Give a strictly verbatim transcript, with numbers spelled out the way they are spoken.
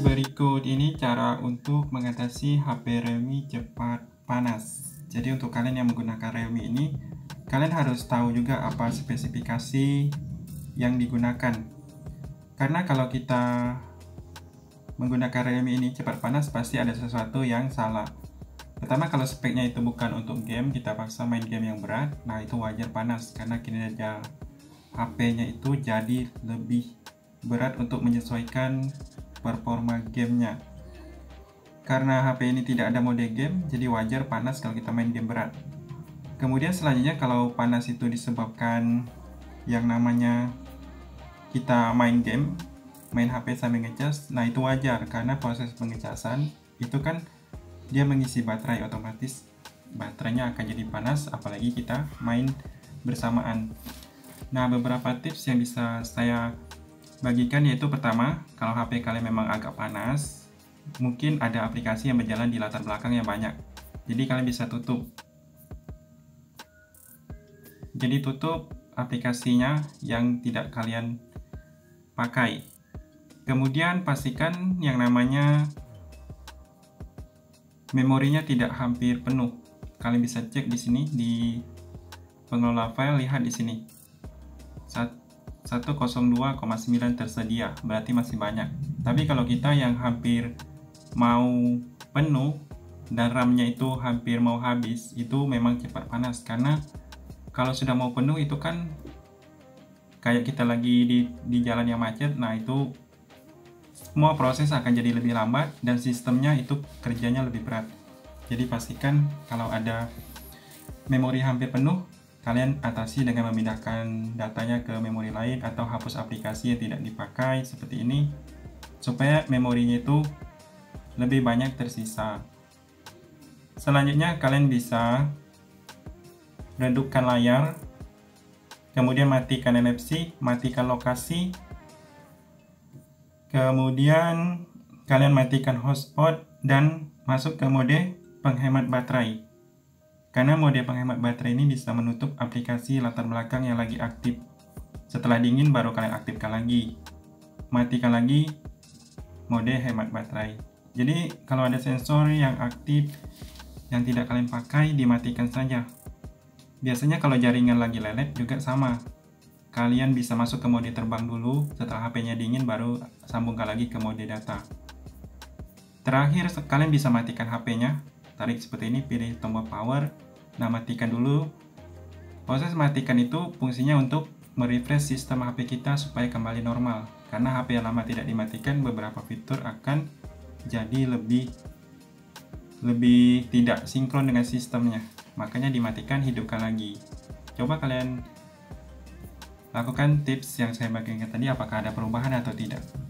Berikut ini cara untuk mengatasi H P Realme cepat panas. Jadi untuk kalian yang menggunakan Realme ini, kalian harus tahu juga apa spesifikasi yang digunakan. Karena kalau kita menggunakan Realme ini cepat panas, pasti ada sesuatu yang salah. Pertama, kalau speknya itu bukan untuk game, kita paksa main game yang berat, nah itu wajar panas karena kinerja H P-nya itu jadi lebih berat untuk menyesuaikan performa gamenya. Karena H P ini tidak ada mode game, jadi wajar panas kalau kita main game berat. Kemudian selanjutnya, kalau panas itu disebabkan yang namanya kita main game, main H P sambil ngecas, nah itu wajar karena proses pengecasan itu kan dia mengisi baterai, otomatis baterainya akan jadi panas apalagi kita main bersamaan. Nah, beberapa tips yang bisa saya bagikan yaitu pertama, kalau H P kalian memang agak panas, mungkin ada aplikasi yang berjalan di latar belakang yang banyak. Jadi kalian bisa tutup. Jadi tutup aplikasinya yang tidak kalian pakai. Kemudian pastikan yang namanya memorinya tidak hampir penuh. Kalian bisa cek di sini di pengelola file, lihat di sini. seratus dua koma sembilan tersedia, berarti masih banyak. Tapi kalau kita yang hampir mau penuh dan RAM-nya itu hampir mau habis, itu memang cepat panas. Karena kalau sudah mau penuh itu kan kayak kita lagi di, di jalan yang macet, nah itu semua proses akan jadi lebih lambat dan sistemnya itu kerjanya lebih berat. Jadi pastikan kalau ada memori hampir penuh, kalian atasi dengan memindahkan datanya ke memori lain atau hapus aplikasi yang tidak dipakai seperti ini, supaya memorinya itu lebih banyak tersisa. Selanjutnya kalian bisa redupkan layar, kemudian matikan N F C, matikan lokasi, kemudian kalian matikan hotspot dan masuk ke mode penghemat baterai. Karena mode penghemat baterai ini bisa menutup aplikasi latar belakang yang lagi aktif. Setelah dingin baru kalian aktifkan lagi. Matikan lagi mode hemat baterai. Jadi kalau ada sensor yang aktif yang tidak kalian pakai, dimatikan saja. Biasanya kalau jaringan lagi lelet juga sama. Kalian bisa masuk ke mode terbang dulu, setelah H P-nya dingin baru sambungkan lagi ke mode data. Terakhir kalian bisa matikan H P-nya. Tarik seperti ini, pilih tombol power. Nah, matikan dulu. Proses matikan itu fungsinya untuk merefresh sistem H P kita supaya kembali normal. Karena H P yang lama tidak dimatikan, beberapa fitur akan jadi lebih lebih tidak sinkron dengan sistemnya. Makanya dimatikan, hidupkan lagi. Coba kalian lakukan tips yang saya bagikan tadi, apakah ada perubahan atau tidak.